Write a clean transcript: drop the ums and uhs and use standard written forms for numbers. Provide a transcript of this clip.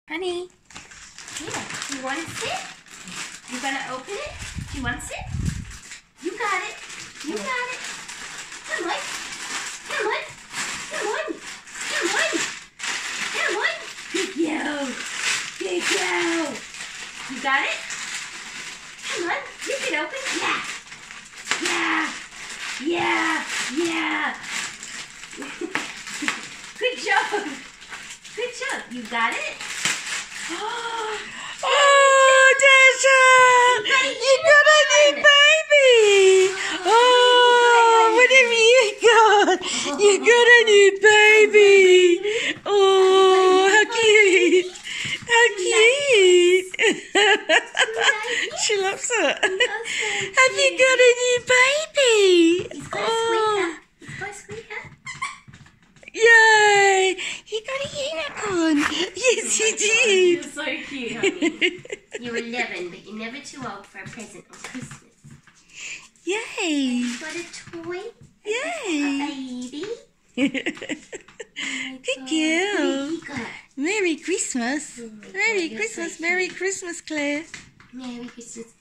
Honey, here, you want to sit? You gonna open it? Do you want to sit? You got it. You got it. Come on. Come on. Come on. Come on. Come on. Good girl. Good girl. You got it? Come on. You can open it. Yeah. Yeah. Yeah. Yeah. Good job. Good job. You got it? Oh, Dasha! You got a new baby! Oh, what have you got? You got a new baby! Oh, how cute! How cute! She loves it. Have you got a new baby? He's got a squeaker. He's got a squeaker. Yay! You got a unicorn! Yes, you did! You're so cute, honey. You're 11, but you're never too old for a present on Christmas. Yay! You got a toy? Yay! A baby? Good girl! You got Merry Christmas! Oh my Merry God, Christmas! so Merry Christmas, Claire! Merry Christmas.